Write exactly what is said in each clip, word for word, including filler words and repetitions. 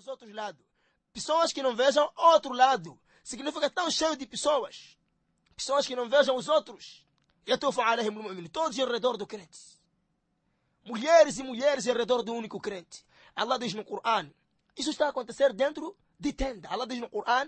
os outros lados. Pessoas que não vejam outro lado. Significa tão cheio de pessoas. Pessoas que não vejam os outros. Todos ao redor do crente. Mulheres e mulheres ao redor do único crente. Allah diz no Coran. Isso está a acontecer dentro de tenda. Allah diz no Coran.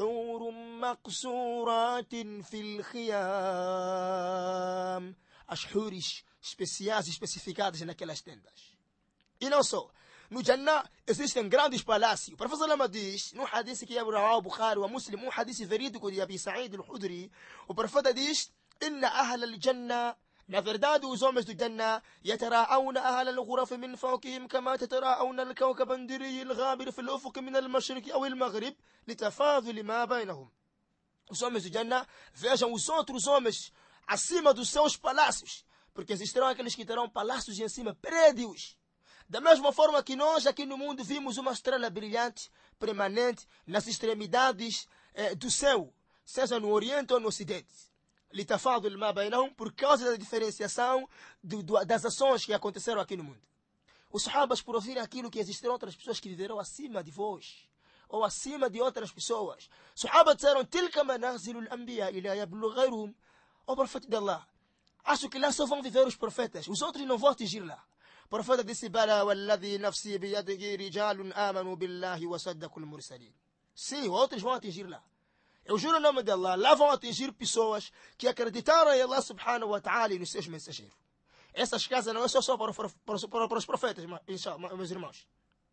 As huris especiais especificadas naquelas tendas. E não só. No Jannah existem grandes palácios. O professor Lama diz, no hadith que é o Bukhari e Muslim, um hadith verídico de Abi Sa'id al-Khudri, o profeta diz, Inna ahla al-Jannah, na verdade os homens do Jannah, yatara'awna ahla al-ghuraf min fawqihim kama tatara'awna al-kawkab an-diri al-ghabir fi al-ufuq min al-mashriq aw al-maghrib litafadhul ma bainahum. Os homens do Jannah vejam os outros homens acima dos seus palácios, porque existirão aqueles que terão palácios e em cima prédios. Da mesma forma que nós aqui no mundo vimos uma estrela brilhante, permanente, nas extremidades eh, do céu, seja no Oriente ou no Ocidente. Litafadul ma bainahum, por causa da diferenciação do, do, das ações que aconteceram aqui no mundo. Os sahabas, por ouvir aquilo que existirão outras pessoas que viverão acima de vós, ou acima de outras pessoas. Os sahabas disseram, Tilka manazilul anbiya ila yablugh ghayruhum. Ó profeta de Allah, acho que lá só vão viver os profetas, os outros não vão atingir lá. O profeta disse, Bala walladhi nafsi biyadihi rijalun amanu billahi wa saddaqul mursalin. Sim, outros vão atingir lá. Eu juro em nome de Allah, lá vão atingir pessoas que acreditaram em Allah subhanahu wa ta'ala e nos seus mensageiros. Essas casas não é só, só para, para, para, para os profetas, meus irmãos.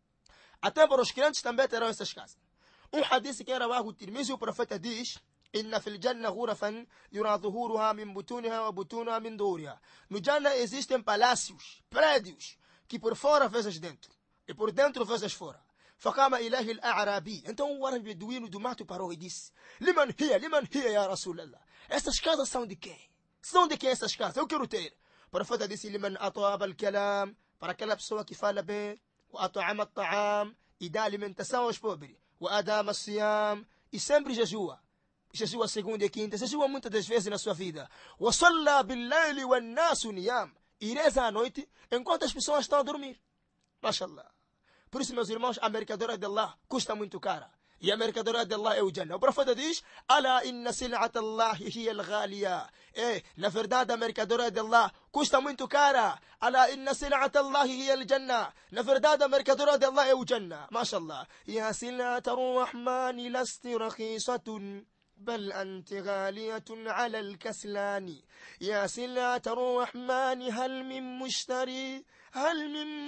Até para os crentes também terão essas casas. Um hadith que era o Tirmizi, o profeta diz, Inna fil Jannah ghurafan yura dhuhuruha min butuniha wa butunuha min dhuhuriha. No Jannah existem palácios, prédios, que por fora vezes dentro, e por dentro vezes fora. فقام إليه الأعرابي. Então o árabe beduíno do mato parou e disse, Liman hiya, liman hiya ya Rasulallah. Essas casas são de quem? São de quem essas casas? Eu quero ter. O profeta disse, Liman ata'aba al-kalam, para aquela pessoa que fala bem, wa ata'ama al-ta'am, e dá alimentação aos pobres, wa adama al-siyam, e sempre jejua. Jejua segunda e quinta, jejua muitas das vezes na sua vida. Wa salla bil-layli wan-nasu niyam, e reza à noite enquanto as pessoas estão a dormir. Mashallah. Por isso, meus irmãos, a mercadoria de Allah custa muito cara. E a mercadoria de Allah é o Jannah. O profeta diz, Ala inna sil'at Allah hiya al-ghaliya. É, na verdade, a mercadoria de Allah custa muito cara. Ala inna sil'at Allah hiya al-Jannah. Na verdade, a mercadoria de Allah é o Jannah. Mashallah. Ya sil'at ar-Rahmani lasti rakhisatun. بل أنت غالية على الكسلان يا سلعة الرحمن هل من مشتري هل من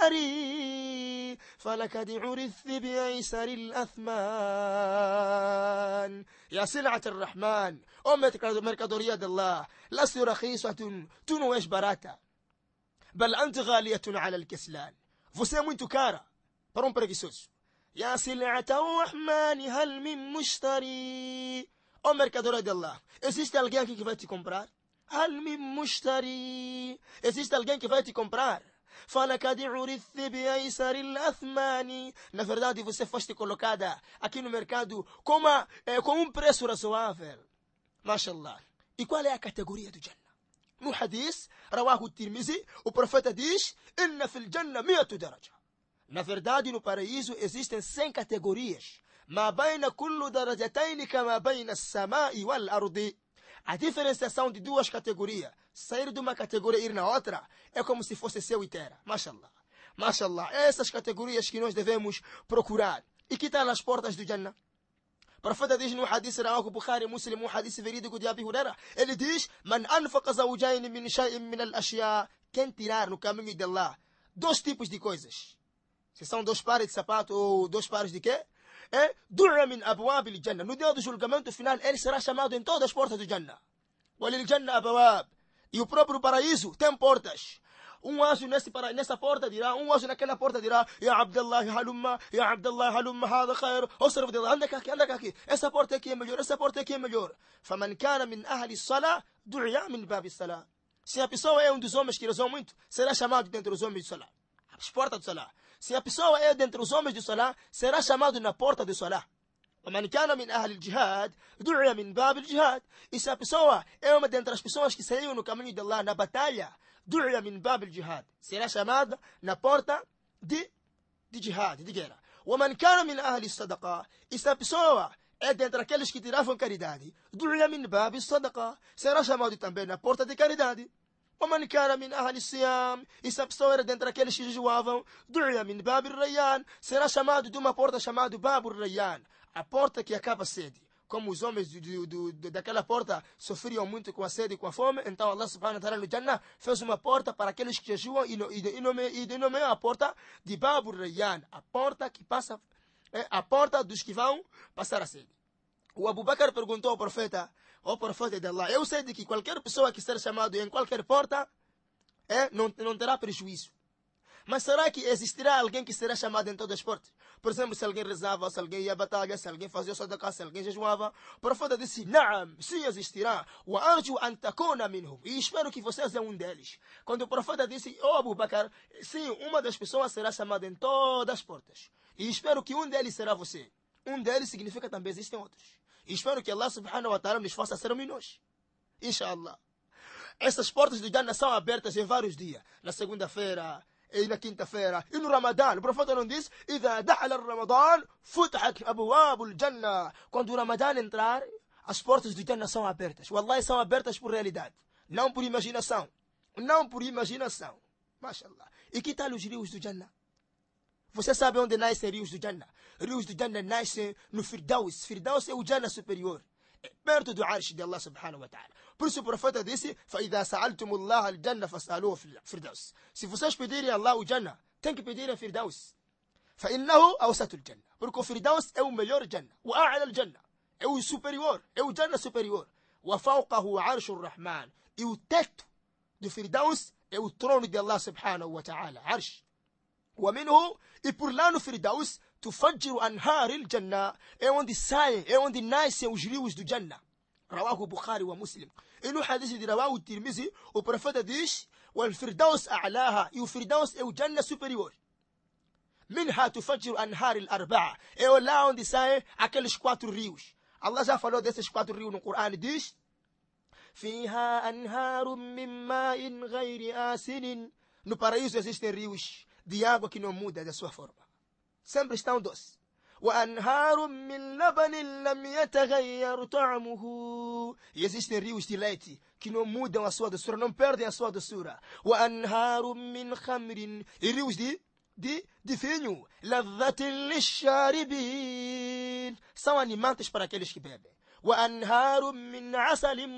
مشتري فلقد عرثت بأيسر الأثمان يا سلعة الرحمن أمتك مركدورية الله لست رخيصة تنوش براتا بل أنت غالية على الكسلان Você é muito cara para um preguiçoso. يا سلعة الرحمن هل من مشتري. Ó mercadoria de Allah, existe alguém aqui que vai te comprar? هل من مشتري. Existe alguém que vai te comprar? فلقد عرثت بأيسر الأثمان. Na verdade, você foste colocada aqui no mercado com, uma, é, com um preço razoável. Mashallah. E qual é a categoria do Jannah? No hadith, rawahu Tirmizi, o profeta diz, Inna fil Jannah mi'atu daraja. Na verdade, no paraíso existem cem categorias. Ma baina kullu darajatayn kama baina as-sama'i wal ardi. A diferenciação de duas categorias, sair de uma categoria e ir na outra, é como se fosse céu e terra. Mashallah. Mashallah. Essas categorias que nós devemos procurar. E que estão nas portas do Jannah? O profeta diz no hadith rawahu Bukhari Muslim, um hadith verídico de Abi Huraira. Ele diz, Man anfaqa zawjayn min shay'in min al-ashya. Quem tirar no caminho de Allah dois tipos de coisas. Se são dois pares de sapato ou dois pares de quê? É du'a min abwab al-Jannah. No dia do julgamento final, ele será chamado em todas as portas do Jannah. Walil Jannah abwab. E o próprio paraíso tem portas. Um anjo nesse, nessa porta dirá, um anjo naquela porta dirá, Ya Abdullah halumma, Ya Abdullah halumma, hada khair. Ó servo de Allah, anda aqui, anda aqui. Essa porta aqui é melhor, essa porta aqui é melhor. Faman kana min ahli as-salah, du'a min bab as-salah. Se a pessoa é um dos homens que rezam muito, será chamado dentre os homens de salah. As portas do salah. Se a pessoa é dentre os homens de salah, será chamado na porta do salah. ومن كان من أهل الجهاد دعي من باب الجهاد. E se a pessoa é uma dentre as pessoas que saíram no caminho de Allah na batalha, دعي من باب الجهاد, será chamada na porta de, de jihad, de guerra. وَمَنْ كَانَ مِنْ أَهْلِ الصَّدَقَةِ E se a pessoa é dentre aqueles que tiravam caridade, دُعِيَ مِنْ بَابِ الصَّدَقَةِ Será chamado também na porta de caridade. وَمَنْ كَانَ مِنْ أَهْلِ الصِّيَامِ E se a pessoa era dentre aqueles que jejuavam, دُعِيَ مِنْ بَابِ الرَّيَّانِ Será chamado de uma porta chamada Babu Rayyan, a porta que acaba a sede. Como os homens do, do, do, daquela porta sofriam muito com a sede e com a fome, então Allah subhanahu wa ta'ala no Jannah fez uma porta para aqueles que jejuam e, no, e, nome, e denomeou a porta de Babu Rayyan, a porta que passa, é, a porta dos que vão passar a sede. O Abu Bakr perguntou ao profeta, ó profeta de Allah, eu sei de que qualquer pessoa que ser chamado em qualquer porta é, não, não terá prejuízo. Mas será que existirá alguém que será chamado em todas as portas? Por exemplo, se alguém rezava, se alguém ia à batalha, se alguém fazia sadaqah, se alguém jejuava. O profeta disse, Naam, sim existirá. Wa arju an takuna minhum. E espero que você seja um deles. Quando o profeta disse, ó Abu Bakr, sim, uma das pessoas será chamada em todas as portas. E espero que um deles será você. Um deles significa também existem outros. E espero que Allah subhanahu wa ta'ala nos faça ser um de nós. Inshallah. Essas portas do Jannah são abertas em vários dias. Na segunda-feira, e na quinta-feira, e no Ramadã. O profeta não diz, إذا دخل الرمضان فتحت أبواب الجنة. Quando o Ramadã entrar, as portas do Jannah são abertas. Wallahi, são abertas por realidade. Não por imaginação. Não por imaginação. Mashallah. E que tal os rios do Jannah? Você sabe onde nascem rios do Jannah? Rios do Jannah nascem no Firdaus. Firdaus é o Jannah superior. perto do arsh de Allah subhanahu wa ta'ala. Por isso o profeta disse, فَإِذَا سَأَلْتُمُ اللَّهَ الْجَنَّةَ فَاسْأَلُوهُ فِي الْفِرْدَوْسِ Se vocês pedirem a Allah o Jannah, tem que pedir a Firdaus. فَإِنَّهُ أَوْسَطُ الْجَنَّةِ Porque o Firdaus é o melhor Jannah. وَأَعْلَى الْجَنَّةِ É o superior. É o Jannah superior. وَفَوْقَهُ عَرْشُ الرَّحْمَنِ E o teto do Firdaus é o trono de Allah subhanahu wa ta'ala. Arsh. وَمِنْهُ E por lá no Firdaus تفجر أنهار الجنة é onde saem, é onde nascem os rios do Jannah. رواه البخاري ومسلم. E no hadith de رواه الترمذي, o profeta diz, والفردوس أعلاها E o Firdaus é o Jannah superior. منها تفجر أنهار الأربعة É lá onde saem aqueles quatro rios. Allah já falou desses quatro rios no Corão e diz, فيها أنهار من ماء غير آسن No paraíso existem rios de água que não muda da sua forma. Sempre estão doces. وأنهار من لبن لم يتغير طعمه E existem rios de leite que não mudam a sua doçura, não perdem a sua doçura. وأنهار من خمر E rios de, de, de vinho. لذة للشاربين São animantes para aqueles que bebem. وأنهار من عسل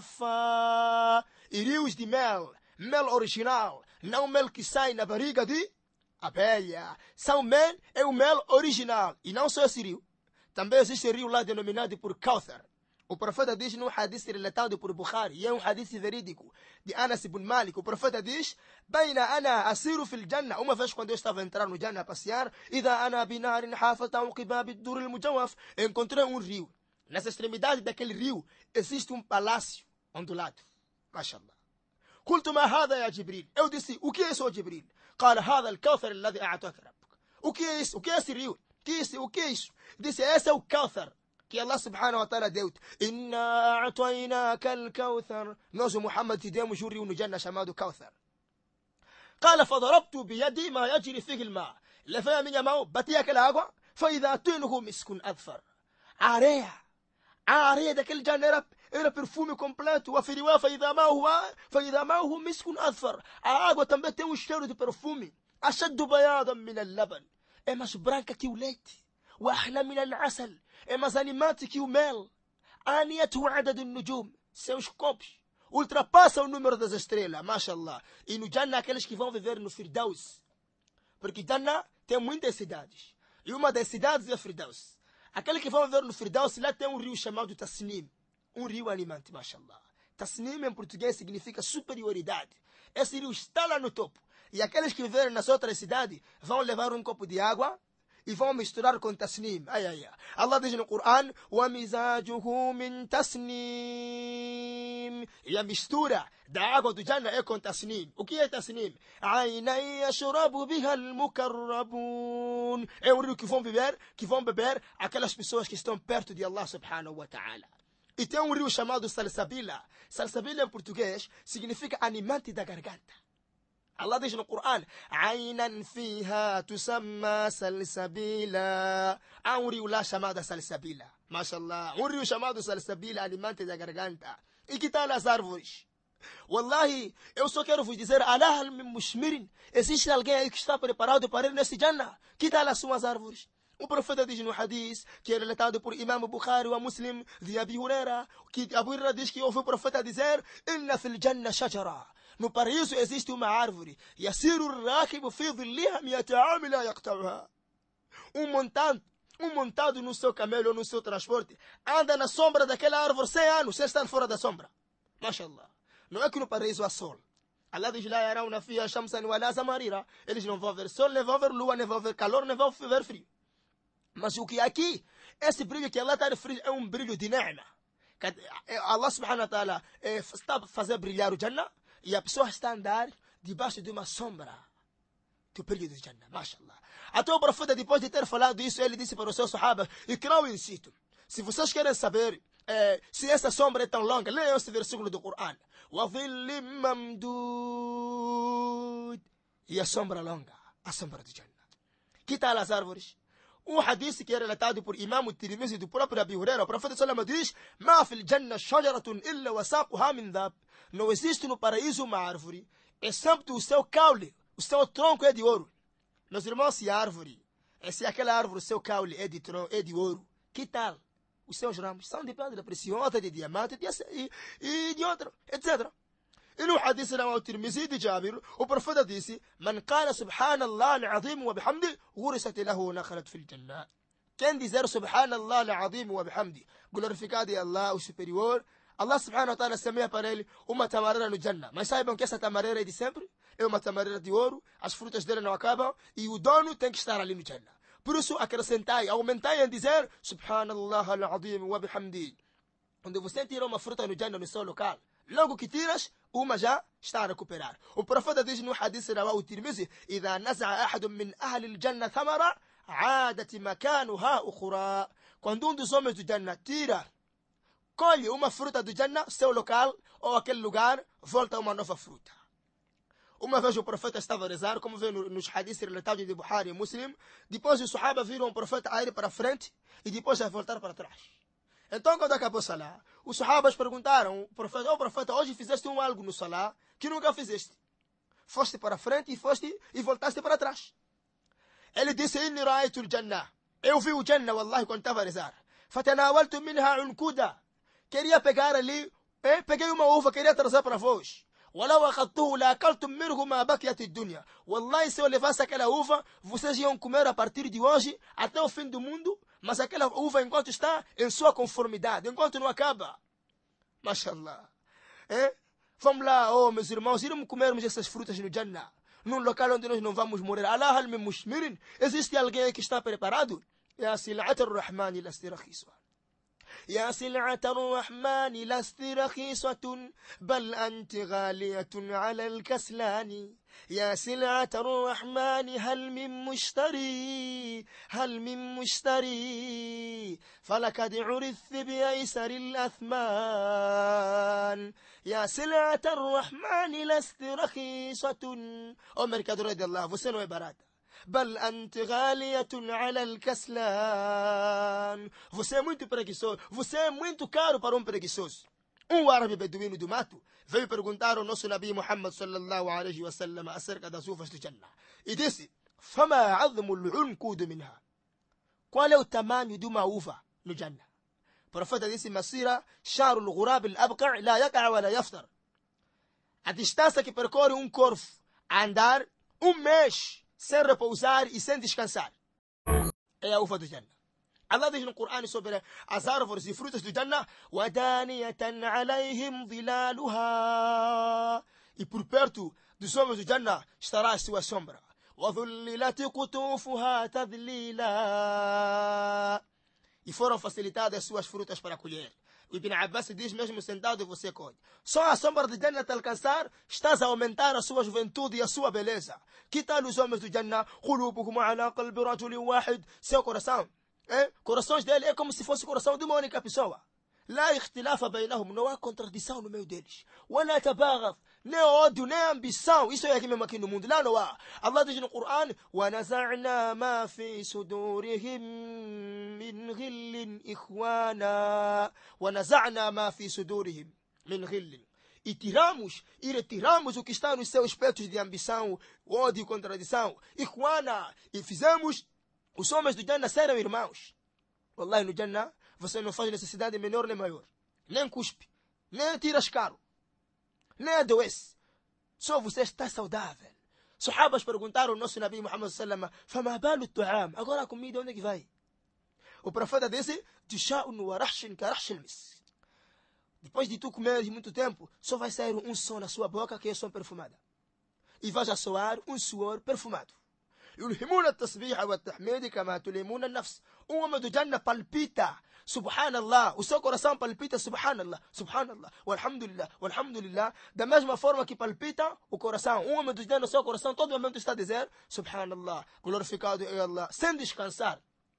مصفى E rios de mel, mel original, não mel que sai na barriga de abelha. São mel, é o mel original. E não só esse rio. Também existe rio lá denominado por Kauthar. O profeta diz no hadith relatado por Bukhari, e é um hadith verídico, de Anas ibn Malik. O profeta diz, بين أنا أسير في الجنة Uma vez quando eu estava a entrar no Jannah a passear, إذا أنا بنار حافظ عن قباب الدور المجوف Encontrei um rio. Nessa extremidade daquele rio, existe um palácio ondulado. MashaAllah. قلت ما هذا يا جبريل Eu disse, o que é isso, Jibril? قال هذا الكوثر الذي أعطاك ربك O que é isso? O que é esse rio? Disse, o que é isso? Disse, esse é o Kauthar que Allah subhanahu wa ta'ala deu. إنا أعطيناك الكوثر Nós, o Muhammad, te demos um rio no Jannah chamado Kauthar. قال فضربت بيدي ما يجري فيه الماء Levei a minha mão, bati aquela água, فإذا طينه مسك أذفر A areia, a areia daquele Jannah era, era perfume completo. وفي رواية فإذا ما هو فإذا ما هو مسك أذفر A água também tem um cheiro de perfume. أشد بياضا من اللبن É mais branca que o leite. وأحلى من العسل É mais animante que o mel. آنيته عدد النجوم Seus copos ultrapassam o número das estrelas. MashaAllah. E no Jannah aqueles que vão viver no Firdaus. Porque Jannah tem muitas cidades. E uma das cidades é Firdaus. Aqueles que vão viver no Firdaus, lá tem um rio chamado Tasnim. Um rio animante, mashallah. Tasnim em português significa superioridade. Esse rio está lá no topo. E aqueles que viverem nas outras cidades vão levar um copo de água e vão misturar com Tasnim. Ai, ai, ai. Allah diz no Corão, وَمِزَاجُهُ مِنْ تَسْنِيمٍ E a mistura da água do Jannah é com Tasnim. O que é Tasnim? عَيْنًا يَشْرَبُ بِهَا الْمُكَرَّبُونَ É um rio que vão beber, que vão beber aquelas pessoas que estão perto de Allah subhanahu wa ta'ala. E tem um rio chamado Salsabila. Salsabila em português significa animante da garganta. Allah diz no Coran: Ainan fiha tusamma salsabila. Há um rio lá chamado Salsabila. Mashallah. Um rio chamado Salsabila alimenta a garganta. E que tal as árvores? Wallahi, eu só quero vos dizer: Allah min mushmirin. Existe alguém aí que está preparado para ir nesse Jannah? Que tal as suas árvores? O profeta diz no hadith, que é relatado por Imam Bukhari wa Muslim, de Abi Huraira, que Abu Huraira diz que ouve o profeta dizer: Inna fil Jannah shajara. No paraíso existe uma árvore. Yasiru ar-rakibu fi dhilliha mi'ata 'am la yaqta'uha. Um montante, um montado no seu camelo ou no seu transporte, anda na sombra daquela árvore cem anos, sem estar fora da sombra. Mashallah. Não é que no paraíso há sol. Allah diz: La yarawna fiha shamsan wala zamarira. Eles não vão ver sol, nem vão ver lua, nem vão ver calor, nem vão ver frio. Mas o que aqui, esse brilho que Allah está referindo é um brilho de ni'ma. Allah subhanahu wa ta'ala está a fazer brilhar o Jannah e a pessoa está a andar debaixo de uma sombra do brilho do Jannah. Mashallah. Até o profeta, depois de ter falado isso, ele disse para os seus sahabas: Ikra'u in situm. Se vocês querem saber é, se essa sombra é tão longa, leiam esse versículo do Coran. Wa dhillim mamdud. E a sombra longa, a sombra do Jannah. Que tal as árvores? Um hadith que é relatado por Imam Tirmidhi do próprio Abi Huraira, o profeta sallallahu alaihi wasallam diz: Ma fil Jannah shajaratun illa wasaquha min dhab. Não existe no paraíso uma árvore, excepto o seu caule, o seu tronco é de ouro. Meus irmãos, se a árvore, se aquela árvore, o seu caule é de, tronco, é de ouro, que tal? Os seus ramos são de pedra preciosa, de diamante de, e, e de outro, etcétera. E no hadith na Tirmidhi de Jabir, o profeta disse: Man qala subhanallah al-azim wa bihamdi, ghurisat lahu nakhlat fil jannah. Quem dizer subhanallah al-azim wa bihamdi, glorificado é Allah, o superior, Allah subhanahu wa ta'ala semeia para ele uma tamareira no Jannah. Mas saibam que essa tamareira é de sempre, é uma tamareira de ouro, as frutas dela não acabam e o dono tem que estar ali no Jannah. Por isso acrescentai, aumentai em dizer subhanallah al-azim wa bihamdi. Quando você tira uma fruta no Jannah no seu local, logo que tiras, uma já está a recuperar. O profeta diz no hadith rawahu Tirmidhi: إذا نزع أحد من أهل الجنة ثمرة عادت مكانها أخرى. Quando um dos homens do Jannah tira, colhe uma fruta do Jannah, seu local ou aquele lugar volta uma nova fruta. Uma vez o profeta estava a rezar, como vê nos hadiths relatados de Bukhari e Muslim. Depois os sahaba viram o profeta a ir para frente e depois a voltar para trás. Então, quando acabou a Salah, os sahabas perguntaram: o profeta, oh, profeta, hoje fizeste um algo no Salah que nunca fizeste. Foste para frente e foste e voltaste para trás. Ele disse: Inni ra'aytu al-Jannah. Eu vi o Jannah, wallahi, quando estava a rezar. Fatanawaltu minha unkuda. Queria pegar ali, eh? Peguei uma uva, queria trazer para vós. Walau akhadtuhu la akaltum minhu ma bakiyat ad-dunya. Wallahi, se eu levasse aquela uva, vocês iam comer a partir de hoje até o fim do mundo. Mas aquela uva, enquanto está em sua conformidade, enquanto não acaba. Mashallah. Eh? Vamos lá, oh meus irmãos, iremos comermos essas frutas no Jannah, num local onde nós não vamos morrer. Allah hal min mushmirin. Existe alguém que está preparado? Ya sil'at ar-Rahman lasti rakhiswa. يا سلعة الرحمن لست رخيصة بل أنت غالية على الكسلان. يا سلعة الرحمن هل من مشتري هل من مشتري فلقد عرثت بأيسر الأثمان. يا سلعة الرحمن لست رخيصة. أو mercador de Allah, você não é barata. Bal ante ghaliatun ala al-kaslan. Você é muito preguiçoso. Você é muito caro para um preguiçoso. Um árabe beduíno do mato veio perguntar ao nosso Nabi Muhammad sallallahu alaihi wa sallam acerca das uvas do Jannah. E disse: Fama azmu al-unkud minha. Qual é o tamanho de uma uva no Jannah? O profeta disse: Masira sharu al-ghurab al-abqa' la yaqa' wa la yaftar. A distância que percorre um corvo a andar um mês sem repousar e sem descansar. É a uva do Jannah. Allah diz no Coran sobre as árvores e frutas do Jannah: وَدَانِيَةً عَلَيْهِمْ ظِلَالُهَا. E por perto dos homens do Jannah estará a sua sombra. وَذُلِّلَتِ قُطُوفُهَا تَذْلِيلًا. E foram facilitadas as suas frutas para colher. O Ibn Abbas diz: mesmo sentado você colhe. Só a sombra do Jannah te alcançar, estás a aumentar a sua juventude e a sua beleza. Que tal os homens do Jannah? قُلُوبُهُمْ عَلَى قَلْبِ رَجُلٍ وَاحِدٍ. Seu coração, é? Corações dele é como se fosse o coração de uma única pessoa. لا اختلاف بينهم, não há contradição no meio deles. ولا تباغض, nem ódio, nem ambição. Isso é aqui mesmo aqui no mundo. Lá não há. Allah diz no Coran: وَنَزَعْنَا مَا فِي صُدُورِهِمْ مِنْ غِلٍّ إِخْوَانًا وَنَزَعْنَا مَا فِي صُدُورِهِمْ مِنْ غِلٍّ. E tiramos, e retiramos o que está nos seus peitos de ambição, ódio e contradição. Ikhwana, e fizemos os homens do Jannah serem irmãos. Wallahi, no Jannah você não faz necessidade menor nem maior. Nem cuspe, nem tira escaro, nem adoece. Só você está saudável. Sahabas perguntaram ao nosso Nabi Muhammad sallallahu alaihi wasallam: "Fama balu tu'am?" Agora a comida onde é que vai? O profeta disse: "Tisha'un wa rahshin ka rahshil mis." Depois de tu comeres muito tempo, só vai sair um som na sua boca que é som perfumada. E vais a soar um suor perfumado. يلهمون التسبيح والتحميد كما تلهمون النفس. Um homem do Jannah palpita, subhanallah, o seu coração palpita, subhanallah, subhanallah, walhamdulillah, walhamdulillah, da mesma forma que palpita o coração. Um homem do Jannah, o seu coração todo momento está a dizer, subhanallah, glorificado é Allah, sem descansar.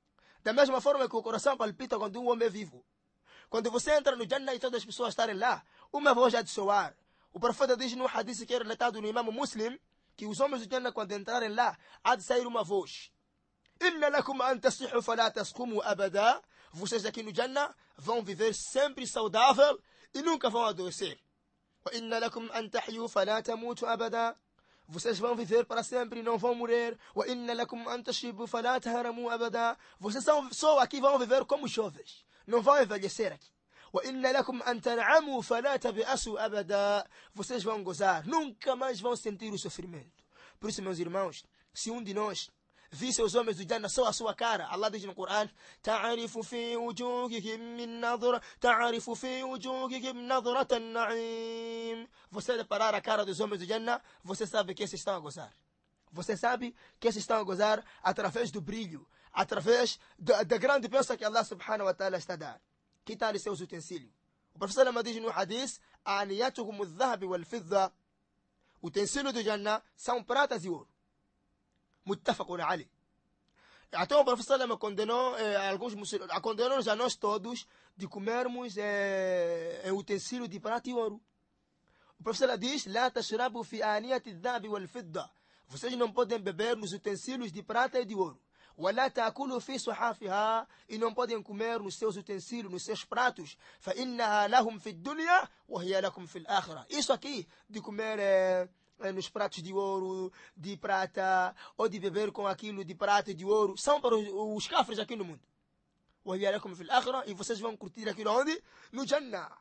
Da mesma forma que o coração palpita quando um homem é vivo. Quando você entra no Jannah e todas as pessoas estarem lá, uma voz há de soar. O profeta diz no hadith que é relatado no Imam Muslim, que os homens do Jannah, quando entrarem lá, há de sair uma voz: Inna lakum an tasihhu fala tasqumu abada. Vocês aqui no Jannah vão viver sempre saudável e nunca vão adoecer. Wa inna lakum an tahyu fala tamutu abada. Vocês vão viver para sempre e não vão morrer. Wa inna lakum an tashibu fala tahramu abada. Vocês só aqui vão viver como jovens, não vão envelhecer aqui. وإن لكم أن تنعموا فلا تبأسوا أبدا. Vocês vão gozar, nunca mais vão sentir o sofrimento. Por isso, meus irmãos, se um de nós visse os homens do Jannah só a sua cara, Allah diz no Coran: تعرف في وجوههم من نظرة تعرف في وجوههم نظرة النعيم. Você reparar a cara dos homens do Jannah, você sabe que esses estão a gozar. Você sabe que esses estão a gozar através do brilho, através da, da grande bênção que Allah subhanahu wa ta'ala está a dar. Que tal seus utensílios? O professor Lama diz no hadith: "Aniyatuhum al-dhahab wal-fidda." Utensílios do Jannah são pratas e ouro. Muttafaqun alayh. Então o professor Lama condenou eh, alguns muçulmanos, condenou-nos a nós todos de comermos eh, utensílios de prata e ouro. O professor Lama diz: "La tashrabu fi aniyati al-dhahab wal-fidda." Vocês não podem beber nos utensílios de prata e de ouro. ولا تأكلوا في صحافها, e não podem comer nos seus utensílios, nos seus pratos. فإنها لهم في الدنيا وهي لكم في الآخرة. Isso aqui de comer eh, nos pratos de ouro, de prata, ou de beber com aquilo de prata e de ouro, são para os, os cafres aqui no mundo. وهي لكم في الآخرة, e vocês vão curtir aquilo onde? No Jannah.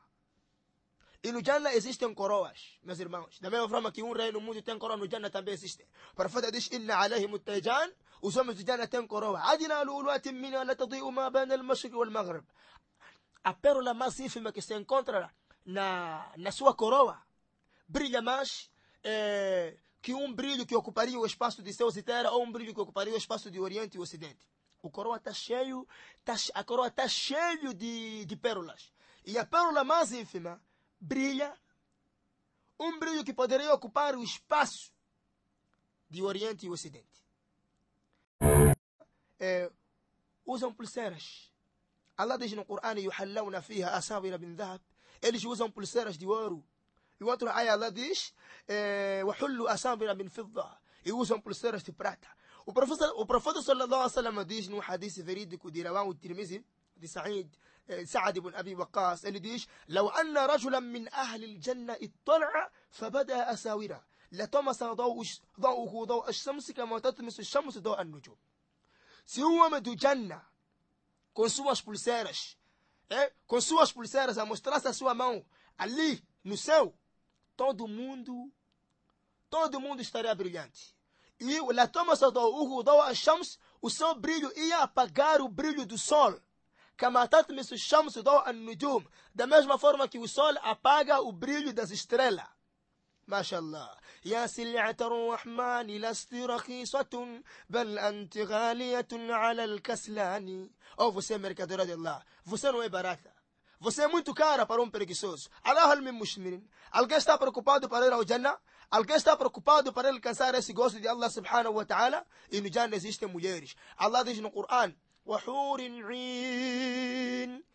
E no Jannah existem coroas, meus irmãos. Da mesma forma que um rei no mundo tem coroa, no Jannah também existe. O profeta diz: "Inna alayhim at-tajan." Os homens do Jannah têm coroa. "Adina luluatin minha la tadi'u ma bayna al-mashriq wal-maghrib." A pérola mais ínfima que se encontra na, na sua coroa brilha mais é, que um brilho que ocuparia o espaço de céus e terra, ou um brilho que ocuparia o espaço de Oriente e Ocidente. O coroa está cheio, tá, a coroa está cheio de, de pérolas. E a pérola mais ínfima brilha, um brilho que poderia ocupar o espaço de Oriente e Ocidente. É, usam pulseiras. Allah diz no Coran: "Yuhallawna fiha asawira min dhahab." Eles usam pulseiras de ouro. E outro ayah Allah diz: "Wahullu asawira min fidda." E usam pulseiras de prata. O profeta, o profeta sallallahu alaihi wasallam diz no hadith verídico de Rawahu Tirmizi, de Sa'id سعد بن أبي وقاص, ele diz: "لو أن رجلا من أهل الجنة اطلع فبدأ أساورا لطمس ضوءه ضوء الشمس كما تطمس الشمس ضوء النجوم." Se um homem do Jannah, com suas pulseiras, é, com suas pulseiras a mostrar a sua mão ali no céu, todo mundo, todo mundo estaria brilhante. E لطمس ضوءه ضوء الشمس, o seu brilho ia apagar o brilho do sol. كما تطمس الشمس ضوء النجوم, da mesma forma que o sol apaga o brilho das estrelas. ما شاء الله. يا سلعة الرحمن لست رخيصة بل أنت غالية على الكسلان. Oh, você é mercadoria de Allah. Você não é barata. Você é muito cara para um preguiçoso. Allah al min mushmirin. Alguém está preocupado para ir ao Jannah? Alguém está preocupado para alcançar esse gosto de Allah subhanahu wa ta'ala? E no Jannah existem mulheres. Allah diz no Coran: وحور عين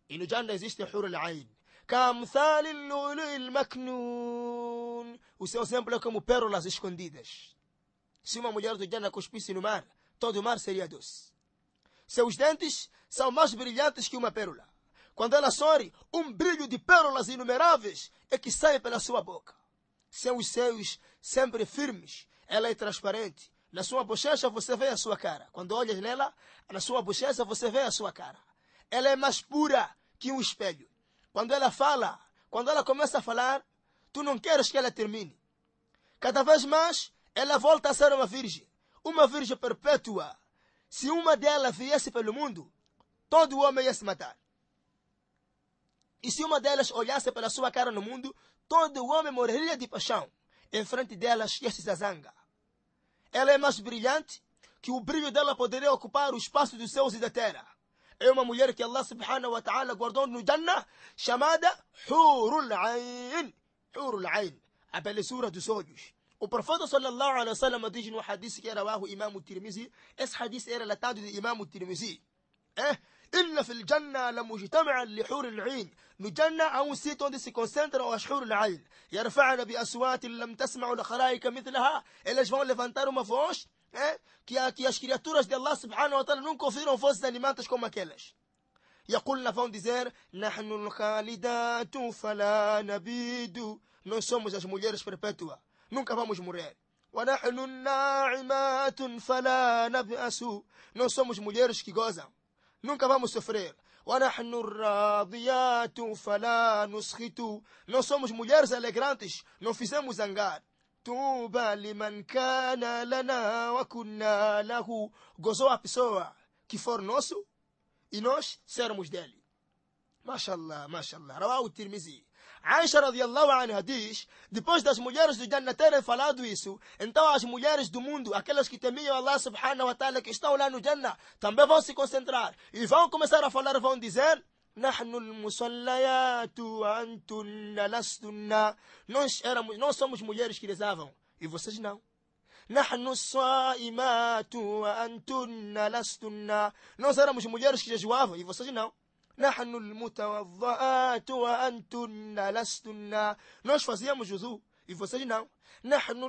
E no Jannah existe Hur al-Ain. كأمثال اللؤلؤ المكنون. O seu exemplo é como pérolas escondidas. Se uma mulher do Jannah cuspisse no mar, todo o mar seria doce. Seus dentes são mais brilhantes que uma pérola. Quando ela sorri, um brilho de pérolas inumeráveis é que sai pela sua boca. Seus seios sempre firmes, ela é transparente. Na sua bochecha você vê a sua cara. Quando olhas nela, na sua bochecha você vê a sua cara. Ela é mais pura que um espelho. Quando ela fala, quando ela começa a falar, tu não queres que ela termine. Cada vez mais, ela volta a ser uma virgem. Uma virgem perpétua. Se uma delas viesse pelo mundo, todo homem ia se matar. E se uma delas olhasse pela sua cara no mundo, todo homem morreria de paixão. Em frente delas, esquece a zanga. Ela é mais brilhante que o brilho dela poderia ocupar o espaço dos céus e da terra. É uma mulher que Allah subhanahu wa ta'ala guardou no Jannah, chamada Hurul Ain. Hurul Ain, a belezura dos olhos. O profeta sallallahu alaihi wa sallam diz no hadith que era o Imam Tirmizi, esse hadith era relatado de Imam Tirmizi. Eh? إن في الجنة لمجتمعا لحور العين. No Jannah há um sítio onde se concentram as Hur al-Ain. يرفعن بأصوات لم تسمع لخلائق مثلها. Eles vão levantar uma voz eh? que, a, que as criaturas de Allah subhanahu wa ta'ala nunca ouviram vozes animadas como aquelas. يقولن vão dizer نحن الخالدات فلا نبيد. Nós somos as mulheres perpétuas. Nunca vamos morrer. ونحن الناعمات فلا نبأس. Nós somos mulheres que gozam. Nunca vamos sofrer. وَنَحْنُ الرَّاضِيَاتُ فَلَا نُسْخِتُ. Nós somos mulheres alegrantes, não fizemos zangar. طُوبَى لِمَنْ كَانَ لَنَا وَكُنَّا لَهُ. Gozou a pessoa que for nosso e nós sermos dele. Mashallah, mashallah. Rawah o-Tirmizi. Aisha radiallahu anha diz, depois das mulheres do Jannah terem falado isso, então as mulheres do mundo, aquelas que temiam Allah subhanahu wa ta'ala, que estão lá no Jannah, também vão se concentrar e vão começar a falar, vão dizer نحن المصليات وأنتن لستن. Nós, éramos, nós somos mulheres que rezavam e vocês não. نحن الصائمات وأنتن لستن. Nós éramos mulheres que jejuavam e vocês não. نحن المتوضئات وأنتن لستن. Nós fazíamos juzu e vocês não. نحن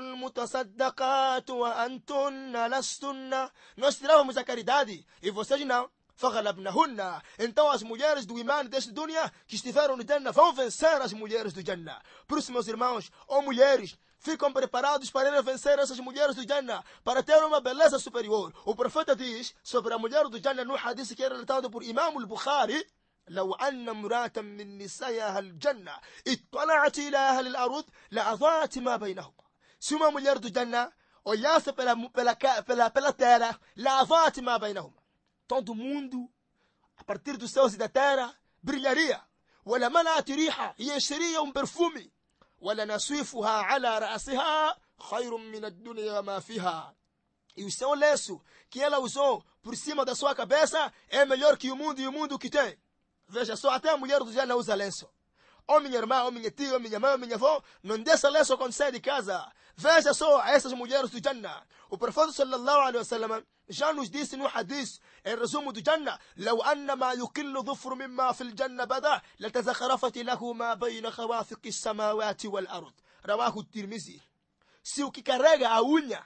المتصدقات وأنتن لستن. Nós tirávamos a caridade e vocês não. فغلبنهن. Então as mulheres do imã deste dunya que estiveram no Jannah vão vencer as mulheres do Jannah. Por isso, meus irmãos, ou mulheres, ficam preparados para ir vencer essas mulheres do Jannah, para ter uma beleza superior. O profeta diz sobre a mulher do Jannah no hadith que é relatado por Imam al-Bukhari: لو أن امرأة من نساء أهل الجنة اطلعت إلى أهل الأرض لأضاءت ما بينهما. Se uma mulher do Jannah olhasse pela, pela, pela, pela terra, لأضاءت ما بينهما. Todo mundo, a partir dos céus e da terra, brilharia. ولملأت ريحة, e encheria um perfume. ولنسويفها على رأسها خير من الدنيا وما فيها. E o seu lenço que ela usou por cima da sua cabeça é melhor que o mundo e o mundo que tem. Veja só, até a mulher do Jannah usa lenço. Ou minha irmã, ou minha tia, ou minha mãe, ou minha avó, não deixa lenço quando sai de casa. Veja só essas mulheres do Jannah. O profeta sallallahu alaihi wa sallam já nos disse no hadith, em resumo do Jannah: لو أن ما يقل ظفر مما في الجنة بدا لتزخرفت له ما بين خوافق السماوات والأرض. رواه الترمذي. Se o que carrega a unha,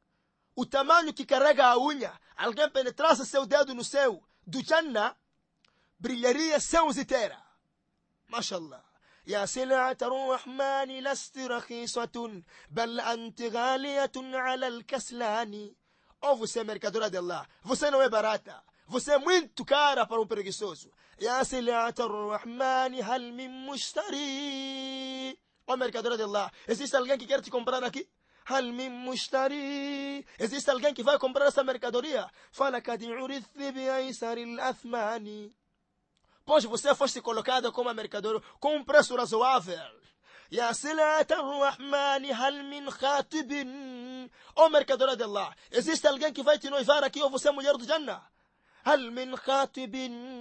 o tamanho que carrega a unha, alguém penetrasse seu dedo no céu do Jannah, brilharia céus e terra. Mashallah. يا سلعة الرحمن لست رخيصة بل أنت غالية على الكسلان. Ou você é mercadora de Allah, você não é barata, você é muito cara para um preguiçoso. يا سلعة الرحمن هل من مشتري. Ó mercadora de Allah, existe alguém que quer te comprar aqui? هل من مشتري. Existe alguém que vai comprar essa mercadoria? فلقد عرضت بأيسر الأثمان. Pois você foste colocada como mercador com um preço razoável. يا سلعة الرحمن هل من خاطب. Ó mercadora de Allah, existe alguém que vai te noivar aqui ou você é mulher do Jannah? هل من خاطب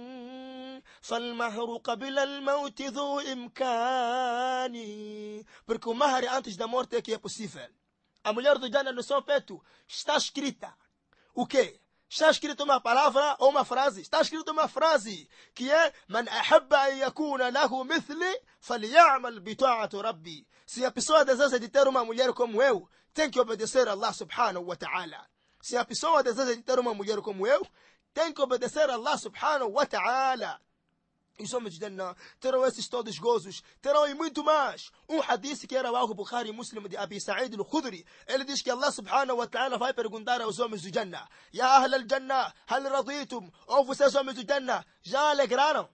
فالمهر قبل الموت ذو إمكان. Porque o mahar antes da morte é que é possível. A mulher do Jannah no seu peito está escrita o quê? Está escrito uma palavra ou uma frase? Está escrito uma frase que é Man ahabba an yakuna lahu mithli falyamal bita'ati rabbi. Se a pessoa deseja de ter uma mulher como eu, tem que obedecer a Allah subhanahu wa ta'ala. Se a pessoa deseja de ter uma mulher como eu, tem que obedecer a Allah subhanahu wa ta'ala. E os homens de Jannah terão esses todos gozos, terão e muito mais. Um hadith que era o Bukhari Muslim de Abi Sa'id al-Khudri, ele diz que Allah subhanahu wa ta'ala vai perguntar aos homens de Jannah: Ya ahl al-Jannah, hal raditum? Ou vocês homens de Jannah, já alegraram?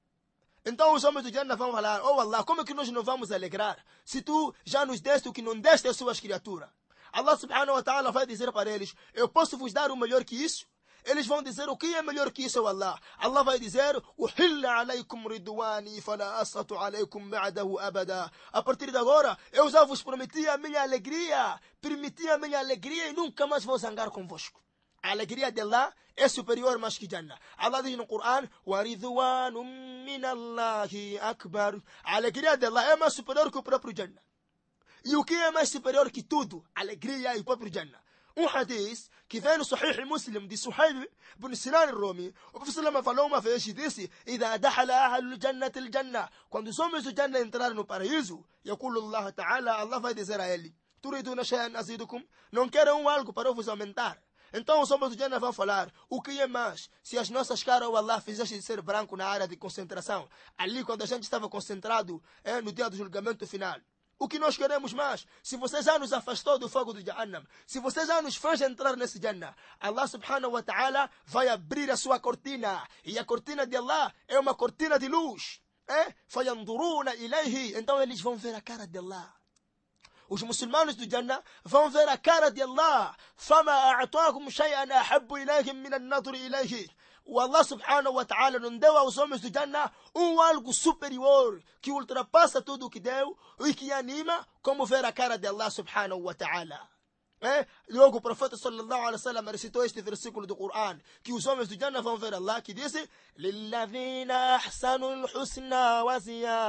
Então os homens de Jannah vão falar: Oh Allah, como é que nós não vamos alegrar? Se tu já nos deste o que não deste às suas criaturas. Allah subhanahu wa ta'ala vai dizer para eles: eu posso vos dar o melhor que isso? Eles vão dizer: o que é melhor que isso, Allah? Allah vai dizer: Uhilla alaykum ridwani fala asatu alaykum ba'dahu abada. A partir de agora, eu já vos prometi a minha alegria, permiti a minha alegria e nunca mais vou zangar convosco. A alegria de Allah é superior mais que Jannah. Allah diz no Coran: Wa ridwanum minallahi akbar. A alegria de Allah é mais superior que o próprio Jannah. E o que é mais superior que tudo? A alegria e o próprio Jannah. Um hadith que vem no Sahih Muslim de Suhaib ibn Sinan al-Rumi. O professor Lama falou uma vez e disse: Idha dahala ahlul jannati al-jannah. Quando os homens do Jannah entrarem no paraíso, yaqulu Allah Ta'ala, Allah vai dizer a ele: Turiduna shay'an azidukum? Não querem algo para vos aumentar? Então os homens do Jannah vão falar: o que é mais? Se as nossas caras, o Allah, fizesse ser branco na área de concentração, ali quando a gente estava concentrado, é, no dia do julgamento final. O que nós queremos mais? Se você já nos afastou do fogo do Jahannam, se você já nos fez entrar nesse Jannah, Allah subhanahu wa ta'ala vai abrir a sua cortina. E a cortina de Allah é uma cortina de luz. É? فَيَنْظُرُونَ إِلَيْهِ. Então eles vão ver a cara de Allah. Os muçulmanos do Jannah vão ver a cara de Allah. فَمَا أَعْطَاكُمْ شَيْئًا أَحَبُّ إِلَيْهِمْ مِنَ النَّظْرِ إِلَيْهِ. O Allah subhanahu wa ta'ala não deu aos homens do Jannah um algo superior que ultrapassa tudo o que deu e que anima como ver a cara de Allah subhanahu wa ta'ala. É? Logo o profeta sallallahu alaihi wa sallam recitou este versículo do Coran que os homens do Jannah vão ver Allah, que diz: Lilladhina ahsanu al-husna wa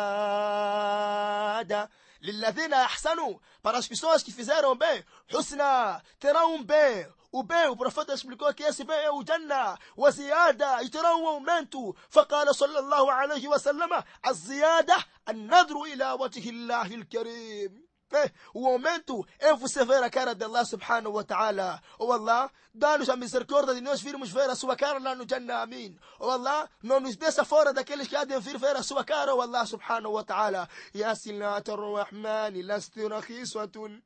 ziyada. Lilladhina ahsanu, para as pessoas que fizeram bem, husna, terão um bem. O bem, o profeta explicou que esse bem é o Jannah, wa ziyada, e terá um aumento. Faqala sallallahu alaihi wa sallam: az-ziyada an-nadru ila wajhi Allahi al-karim. O aumento é você ver a cara de Allah subhanahu wa ta'ala. Oh Allah, dá-nos a misericórdia de nós virmos ver a sua cara lá no Jannah, amin. Oh Allah, não nos deixa fora daqueles que há de vir ver a sua cara, oh Allah subhanahu wa ta'ala. Ya silata ar-Rahman lasti rakhisatun.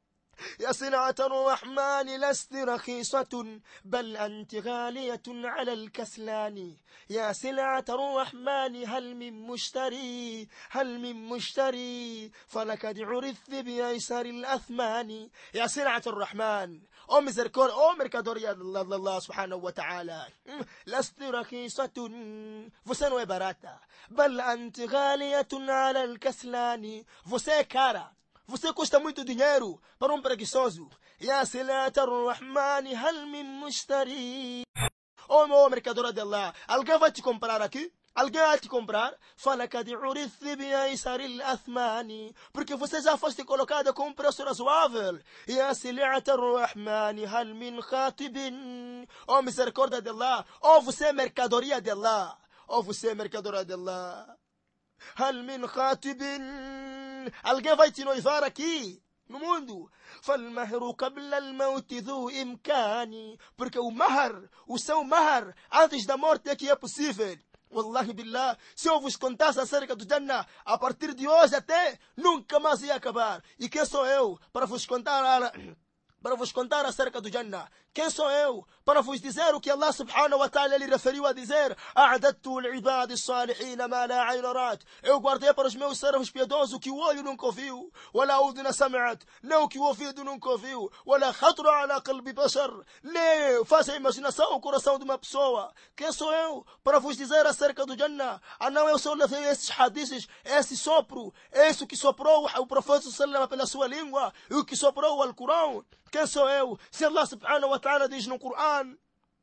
يا سلعة الرحمن لست رخيصة بل أنت غالية على الكسلان يا سلعة الرحمن هل من مشتري هل من مشتري فلقد عرثت بأيسر الأثمان يا سلعة الرحمن أو مزركور أو مركادور يا الله سبحانه وتعالى لست رخيصة فسن وبراتا بل أنت غالية على الكسلان فسي كارا. Você custa muito dinheiro para um preguiçoso. Ya silata ar-Rahman hal min mushtari. Oh, meu mercador de Allah, alguém vai te comprar aqui? Alguém vai te comprar? Falakad urithti bi aysaril athmani. Porque você já foste colocado com um preço razoável. Ya silata ar-Rahman hal min khatibin. Oh, misericórdia de Allah. Oh, você é mercadoria de Allah. Oh, você é mercadoria de Allah. Hal min khatibin. Alguém vai te noivar aqui no mundo. فالمهر قبل الموت ذو إمكاني. Porque o mahar, o seu mahar, antes da morte é que é possível. Wallahi billah, se eu vos contasse acerca do Jannah, a partir de hoje até, nunca mais ia acabar. E quem sou eu para vos contar para vos contar acerca do Jannah? Quem sou eu para vos dizer o que Allah subhanahu wa ta'ala lhe referiu a dizer? أعددت لعباد الصالحين ما لا عين رأت. Eu guardei para os meus servos piedosos o que o olho nunca ouviu, ولا أذن سمعت, nem o que o ouvido nunca ouviu, ولا خطر على قلب بشر, nem faz a imaginação o coração de uma pessoa. Quem sou eu para vos dizer acerca do Jannah? Ah não, eu só levei esses hadiths, esse sopro, esse que soprou o profeta sallallahu pela sua língua e o que soprou o Alcorão. Quem sou eu? Se Allah subhanahu wa ta'ala diz no Coran: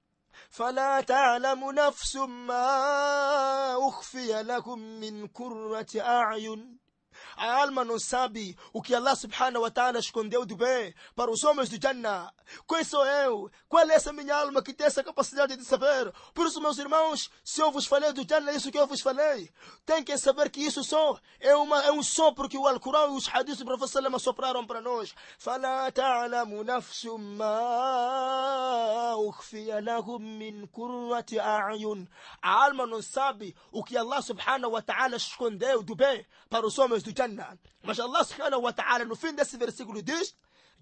فلا تعلم نفس ما أخفي لهم من قرة أعين A alma não sabe o que Allah subhanahu wa ta'ala escondeu do bem para os homens do Jannah. Quem sou eu? Qual é essa minha alma que tem essa capacidade de saber? Por isso, meus irmãos, se eu vos falei do Jannah, é isso que eu vos falei. Tem que saber que isso só é, uma, é um sopro que o Alcorão e os hadiths do Profeta Sallam sopraram para nós. فَلَا تَعْلَمُ نَفْسٌ مَا أُخْفِيَ لَهُم مِّن قُرَّةِ أَعْيُنٍ. A alma não sabe o que Allah subhanahu wa ta'ala escondeu do bem para os homens do Jannah. Mas Allah subhanahu wa ta'ala no fim desse versículo diz: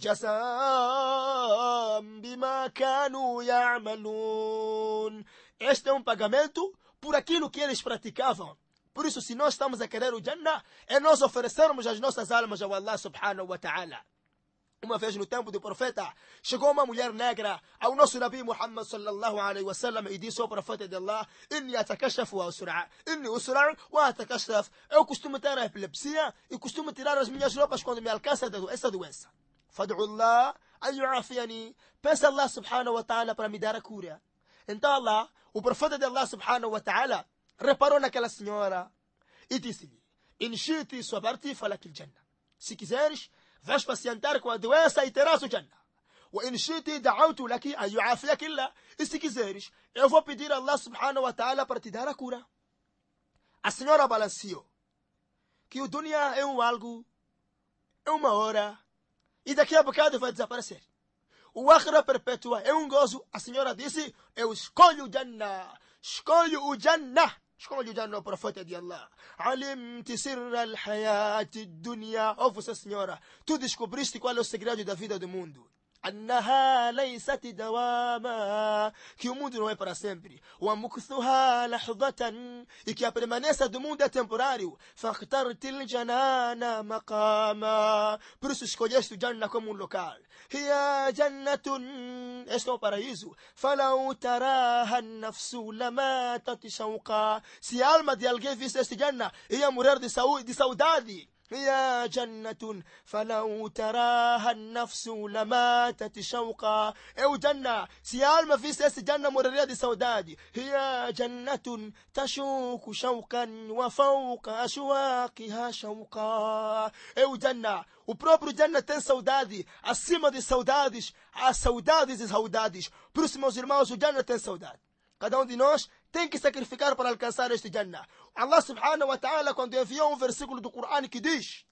جَزَاءً بِمَا كَانُوا يَعْمَلُونَ. Este é um pagamento por aquilo que eles praticavam. Por isso, se nós estamos a querer o Jannah, é nós oferecermos as nossas almas ao Allah subhanahu wa ta'ala. Uma vez no tempo do profeta, chegou uma mulher negra ao nosso Nabi Muhammad sallallahu alaihi wa sallam e disse ao profeta de Allah: Inni atakashaf wa usra', inni usra' wa atakashaf. Eu costumo ter a epilepsia e costumo tirar as minhas roupas quando me alcança essa doença. Fad'u Allah an yu'afiyani. Peça Allah subhanahu wa ta'ala para me dar a cura. Então Allah, o profeta de Allah subhanahu wa ta'ala, reparou naquela senhora e disse-lhe: In shiti sabarti falakil jannah. Se quiseres, vais pacientar com a doença e terás o Jannah. وإن شئت دعوت لك أن يعافيك الله. E se quiseres, eu vou pedir a Allah subhanahu wa ta'ala para te dar a cura. A senhora balanceou que o dunya é um algo, é uma hora, e daqui a bocado vai desaparecer. O akhira perpétua é um gozo. A senhora disse: eu escolho o Jannah, escolho o Jannah. Escolhe o Jannah, o profeta de Allah. Alimti sirra al-hayati dunya. Oh, você senhora, tu descobriste qual é o segredo da vida do mundo. أنها ليست دواما. Que o mundo não é para sempre. ومكثها لحظة. E que a permanência do mundo é temporário. فاخترت الجنان مقاما. Por isso escolheste o Jannah como um local. هي جنة. Este é o paraíso. فلو تراها النفس لماتت شوقا. Se a alma de alguém visse este Jannah, ia morrer de saudade. هي جنة فلو تراها النفس لماتت شوقا. Eu Jannah, se a alma visse esse Jannah, morreria de saudade. هي جنة تشوق شوقا وفوق أشواقها شوقا. Eu Jannah, o próprio Jannah tem saudade. Acima de saudades, há saudades e saudades. Por isso, meus irmãos, o Jannah tem saudade. Cada um de nós tem que sacrificar para alcançar este Jannah. Allah subhanahu wa ta'ala, quando enviou um versículo do Corão que diz: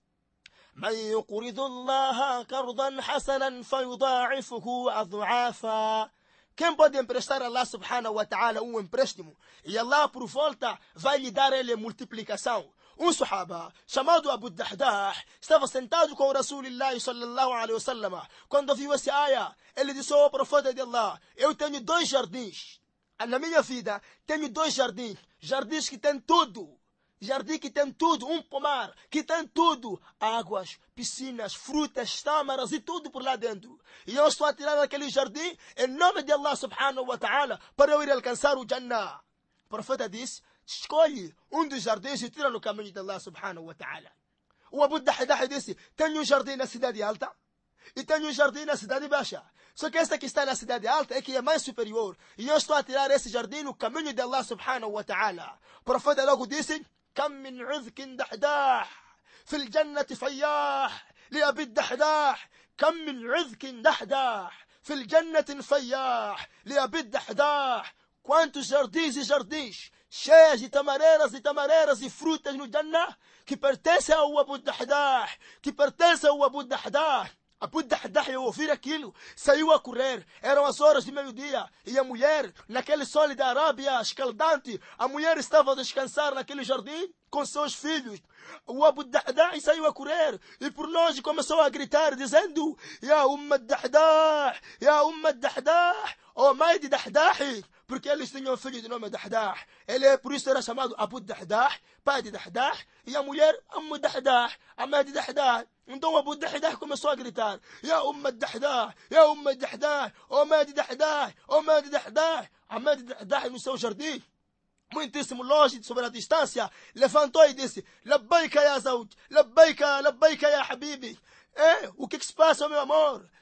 من يقرض الله قرضا حسنا فيضاعفه أضعافا. Quem pode emprestar a Allah subhanahu wa ta'ala um empréstimo e Allah por volta vai lhe dar ele multiplicação? Um sahaba chamado Abu Dahdah estava sentado com o Rasulullah sallallahu alaihi wasallam. Quando viu essa aya, ele disse ao profeta de Allah: eu tenho dois jardins. Na minha vida, tenho dois jardins. Jardins que tem tudo. Jardim que tem tudo. Um pomar que tem tudo. Águas, piscinas, frutas, tâmaras e tudo por lá dentro. E eu estou a tirar aquele jardim em nome de Allah subhanahu wa ta'ala para eu ir alcançar o Jannah. O profeta disse: escolhe um dos jardins e tira no caminho de Allah subhanahu wa ta'ala. O Abu Dahdah disse: tenho um jardim na cidade alta e tenho um jardim na cidade baixa. Só que esta que está na cidade alta é que é mais superior. E eu estou a tirar esse jardim no caminho de Allah subhanahu wa ta'ala. O profeta logo disse: كم من عذك دحداح في الجنة فياح لأبي الدحداح. كم من عذك دحداح في الجنة فياح لأبي الدحداح. Quantos jardins e jardins cheios de tamareiras e tamareiras e frutas no Jannah que pertencem ao Abu Dahdah, que pertencem ao Abu Dahdah. Abu Dahdah, ao ouvir aquilo, saiu a correr. Eram as horas de meio-dia. E a mulher, naquele sol da Arábia escaldante, a mulher estava a descansar naquele jardim com seus filhos. O Abu Dahdah saiu a correr e por longe começou a gritar, dizendo: Ya Umma Dahdah, Ya Umma Dahdah, oh mãe de Dahdah. Porque eles tinham um filho de nome Dahdah. Ele é, por isso era chamado Abu Dahdah, pai de Dahdah. E a mulher, Ummu Dahdah, a mãe de Dahdah. Então Abu Dahdah começou a gritar: Ya Umma Dahdah, Ya Umma Dahdah, oh mãe de Dahdah, oh mãe de Dahdah. A mãe de Dahdah no seu jardim, muitíssimo longe, sobre a distância, levantou e disse: Labbaika ya zawj, Labbaika, Labbaika ya habibi. É, o que que se passa, meu amor?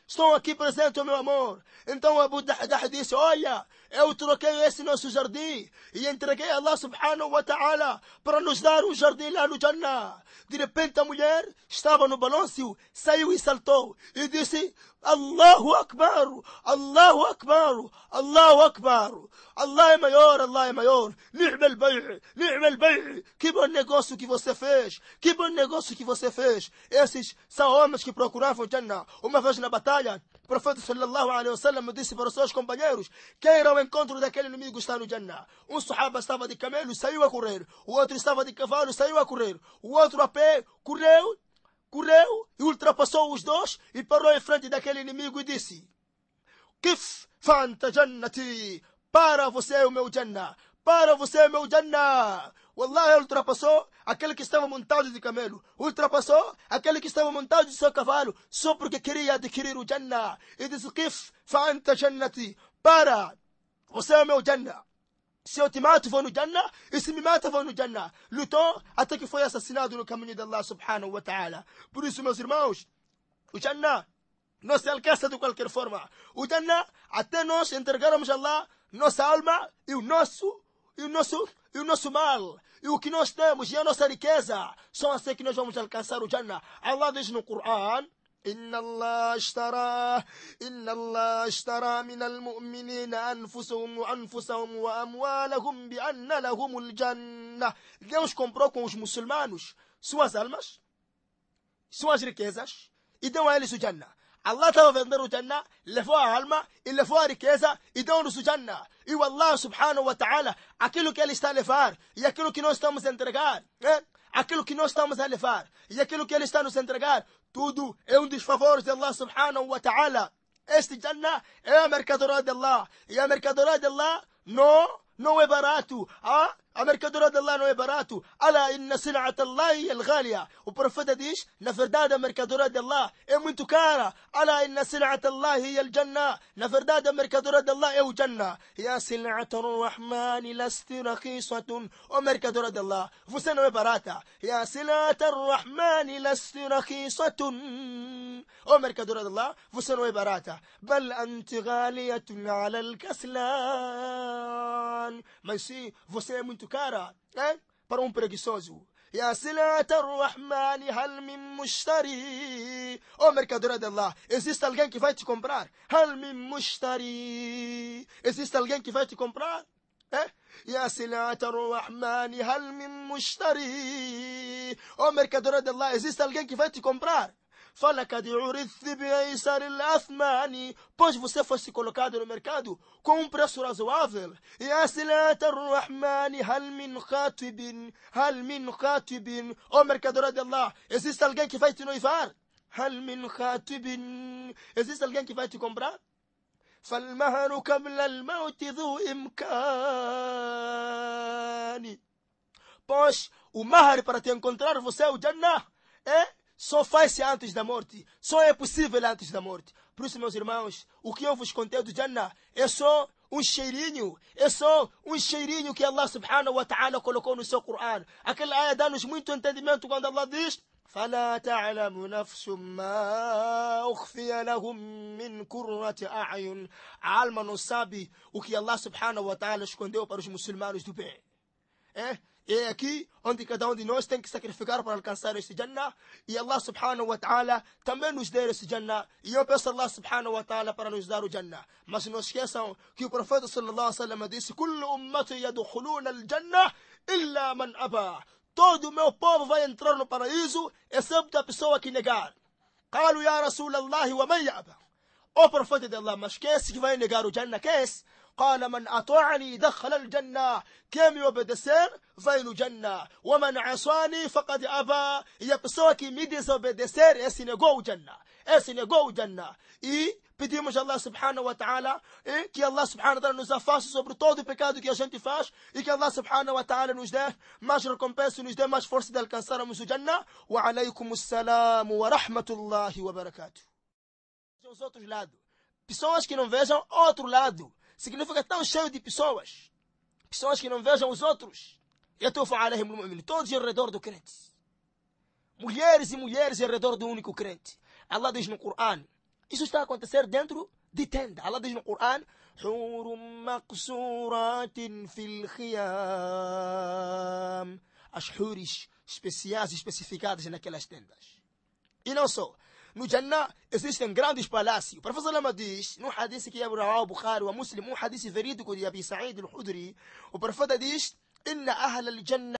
estão aqui presentes, meu amor. Então Abu Dahdah disse, olha, eu troquei esse nosso jardim e entreguei a Allah subhanahu wa ta'ala para nos dar um jardim lá no Jannah. De repente a mulher estava no balanço, saiu e saltou e disse, Allahu Akbar, Allahu Akbar, Allahu Akbar. Allah é maior, Allah é maior. Ni'ma al-bay', ni'ma al-bay'. Que bom negócio que você fez, que bom negócio que você fez. Esses são homens que procuravam Jannah. Uma vez na batalha, o profeta sallallahu alaihi wasallam disse para os seus companheiros, quem irá ao encontro daquele inimigo está no Jannah. Um sahaba estava de camelo, saiu a correr. O outro estava de cavalo, saiu a correr. O outro a pé, correu, correu e ultrapassou os dois e parou em frente daquele inimigo e disse, Kif fanta jannati, para você o meu Jannah, para você o meu Jannah. Wallah, ele ultrapassou aquele que estava montado de camelo, ultrapassou aquele que estava montado de seu cavalo, só porque queria adquirir o Jannah. E disse, Kif fanta jannati, para, você é o meu Jannah. Se eu te mato, vou no Jannah, e se me mata, vou no Jannah. Lutou até que foi assassinado no caminho de Allah subhanahu wa ta'ala. Por isso, meus irmãos, o Jannah não se alcança de qualquer forma. O Jannah, até nós entregarmos a Allah nossa alma e o nosso, e o nosso, e o nosso mal, e o que nós temos, e a nossa riqueza. Só assim que nós vamos alcançar o Jannah. Allah diz no Coran, إن الله اشترى إن الله اشترى من المؤمنين أنفسهم وأنفسهم وأموالهم بأن لهم الجنة. Deus comprou com os muçulmanos suas almas, suas riquezas e deu a eles o Jannah. Allah estava vendendo o Jannah, levou a alma e levou a riqueza e deu-nos o Jannah. E o Allah subhanahu wa ta'ala, aquilo que ele está a levar e aquilo que nós estamos a entregar, né? Aquilo que nós estamos a levar e aquilo que ele está a nos entregar, tudo é um dos favores de Allah subhanahu wa ta'ala. Este Jannah é a mercadoria de Allah. E a mercadoria de Allah não, não é barato. Ah? A mercadoria de Allah não é barato. Ala inna sin'at Allahi al-ghalia. O profeta diz, na verdade a mercadoria de Allah é muito cara. Ala inna sin'at Allahi al-jannah. Na verdade a mercadoria de Allah é o Jannah. Ya sin'at ar-Rahman lasti rakhisatun. O mercadoria de Allah, você não é barata. Ya sin'at ar-Rahman lasti rakhisatun. O mercadoria de Allah, você não é barata. Bal anti ghaliyatun ala al-kaslan. Mas sim, você é muito cara, hein? Para um preguiçoso. Ya silat ar-Rahman hal min mushtari. Oh, mercadoria de Allah, existe alguém que vai te comprar? Hal min mushtari. Existe alguém que vai te comprar? Eh? Ya silat ar-Rahman hal min mushtari. Oh, mercadoria de Allah, existe alguém que vai te comprar? فلقد عرضت بأيسر الأثمان. Pois você fosse colocado no mercado com um preço razoável. يا صلاة الرحمن هل من خاطب هل من خاطب. Oh, mercadoria de Allah, existe alguém que vai te noivar? هل من خاطب. Existe alguém que vai te comprar? فالمهر قبل الموت ذو إمكان. Pois o mahar para te encontrar você, o Jannah, é só faz-se antes da morte. Só é possível antes da morte. Por isso, meus irmãos, o que eu vos contei do Jannah é só um cheirinho. É só um cheirinho que Allah subhanahu wa ta'ala colocou no seu Coran. Aquela ayah dá-nos muito entendimento quando Allah diz فَلَا تَعْلَمُ نَفْسٌ مَا أُخْفِيَ لَهُم مِّن قُرَّةِ أَعْيُنٍ. A alma não sabe o que Allah subhanahu wa ta'ala escondeu para os muçulmanos do bem. É? É aqui onde cada um de nós tem que sacrificar para alcançar este Jannah. E Allah subhanahu wa ta'ala também nos der esse Jannah. E eu peço a Allah subhanahu wa ta'ala para nos dar o Jannah. Mas não esqueçam que o profeta sallallahu alaihi wa sallam disse: Kullu ummati yadkhuluna al-Jannah illa man aba. Todo o meu povo vai entrar no paraíso, exceto a pessoa que negar. Qalu ya Rasulallah wa man ya'ba. O profeta de Allah, mas quem é esse que vai negar o Jannah? Quem é esse? قال من أطاعني دخل الجنة. Quem me obedecer vai no Jannah. ومن عصاني فقد أبى. E a pessoa que me desobedecer, esse negou o Jannah. Esse negou o Jannah. E pedimos a Allah subhanahu wa ta'ala que Allah subhanahu wa ta'ala nos afaste sobre todo o pecado que a gente faz e que Allah subhanahu wa ta'ala nos dê mais recompensa e nos dê mais força de alcançarmos o Jannah. Wa alaykum assalam wa rahmatullahi wa barakatuh. Os outros lados. Pessoas que não vejam outro lado. Significa tão cheio de pessoas. Pessoas que não vejam os outros. Yatufu alaihim al-mu'min. Todos ao redor do crente. Mulheres e mulheres ao redor do único crente. Allah diz no Coran: Isso está a acontecer dentro de tenda. Allah diz no Coran: Hurum maqsuratin fil khiyam. As huris especiais e especificadas naquelas tendas. E não só. No Jannah existem grandes palácios. O professor Lama diz, no hadith que Abu Rawah Bukhari wa Muslim, um hadith verídico de Abi Sa'id al-Khudri, o profeta diz: Inna ahla al-Jannah